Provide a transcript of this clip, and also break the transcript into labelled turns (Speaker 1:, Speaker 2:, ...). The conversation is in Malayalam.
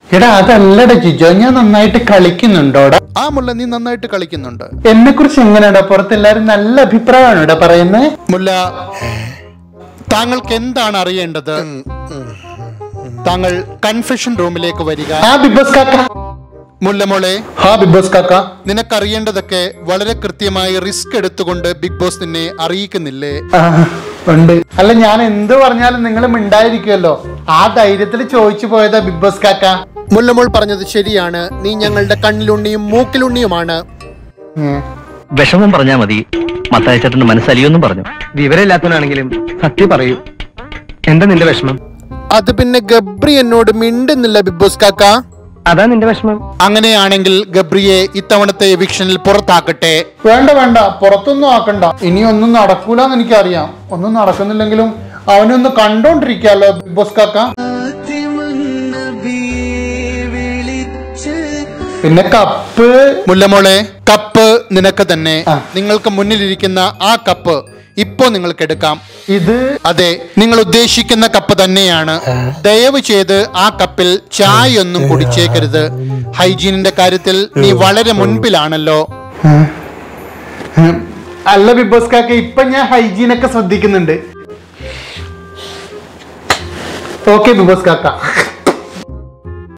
Speaker 1: എടാ അതല്ലടാ ജിജോ, ഞാൻ നന്നായിട്ട് കളിക്കുന്നുണ്ടോടാ?
Speaker 2: ആ മുല്ല, നീ നന്നായിട്ട് കളിക്കുന്നുണ്ട്.
Speaker 1: എന്നെ കുറിച്ച് എങ്ങനെയാടാ പുറത്തെല്ലാരും നല്ല അഭിപ്രായമാണ് ഇവിടെ പറയുന്നത്?
Speaker 2: മുല്ല, താങ്കൾക്ക് എന്താണ് അറിയേണ്ടത്? താങ്കൾ കൺഫെഷൻ റൂമിലേക്ക് വരിക.
Speaker 1: ബിഗ് ബോസ് കാക്ക.
Speaker 2: മുല്ല മോളെ.
Speaker 1: ബിഗ് ബോസ് കാക്ക.
Speaker 2: നിനക്കറിയേണ്ടതൊക്കെ വളരെ കൃത്യമായി റിസ്ക് എടുത്തുകൊണ്ട് ബിഗ് ബോസ് നിന്നെ അറിയിക്കുന്നില്ലേ?
Speaker 1: ഉണ്ട്. അല്ല, ഞാൻ എന്ത് പറഞ്ഞാലും നിങ്ങൾ മിണ്ടായിരിക്കുമല്ലോ, ആ ധൈര്യത്തിൽ ചോദിച്ചു പോയതാ ബിഗ് ബോസ് കാക്ക.
Speaker 2: മുല്ലമോൾ പറഞ്ഞത് ശരിയാണ്. നീ ഞങ്ങളുടെ കണ്ണിലുണ്ണിയും മൂക്കിലുണ്ണിയുമാണ്.
Speaker 3: വിഷമം പറഞ്ഞാ മതി. മത്തായിച്ചേട്ടന് മനസ്സലിയൊന്നും പറഞ്ഞു. വിവരമില്ലാത്തവനാണെങ്കിലും സത്യം പറയൂ. എന്താ നിന്റെ വിഷമം?
Speaker 2: അത് പിന്നെ ഗബ്രി എന്നോട് മിണ്ടുന്നില്ല ബിഗ് ബോസ് കാക്ക.
Speaker 3: അതാ നിന്റെ വിഷമം?
Speaker 2: അങ്ങനെയാണെങ്കിൽ ഗബ്രിയെ ഇത്തവണത്തെ എവിക്ഷനിൽ പുറത്താക്കട്ടെ.
Speaker 1: വേണ്ട വേണ്ട, പുറത്തൊന്നും ആക്കണ്ട. ഇനി ഒന്നും നടക്കൂലെന്ന് എനിക്കറിയാം. ഒന്നും നടക്കുന്നില്ലെങ്കിലും അവനൊന്ന് കണ്ടോണ്ടിരിക്കാലോ ബിഗ് ബോസ് കാക്ക. പിന്നെ കപ്പ്.
Speaker 2: മുല്ലമോളെ, കപ്പ് നിനക്ക് തന്നെ. നിങ്ങൾക്ക് മുന്നിലിരിക്കുന്ന ആ കപ്പ് ഇപ്പോ നിങ്ങൾക്ക് എടുക്കാം.
Speaker 1: ഇത്
Speaker 2: അതെ, നിങ്ങൾ ഉദ്ദേശിക്കുന്ന കപ്പ് തന്നെയാണ്. ദയവ് ചെയ്ത് ആ കപ്പിൽ ചായ ഒന്നും കുടിച്ചേക്കരുത്. ഹൈജീനിന്റെ കാര്യത്തിൽ നീ വളരെ മുൻപിലാണല്ലോ.
Speaker 1: അല്ല ബിഗ് ബോസ് കാക്ക, ഇപ്പൊ ഞാൻ ഹൈജീനൊക്കെ ശ്രദ്ധിക്കുന്നുണ്ട്. ഓക്കെ ബിഗ് ബോസ് കാക്ക.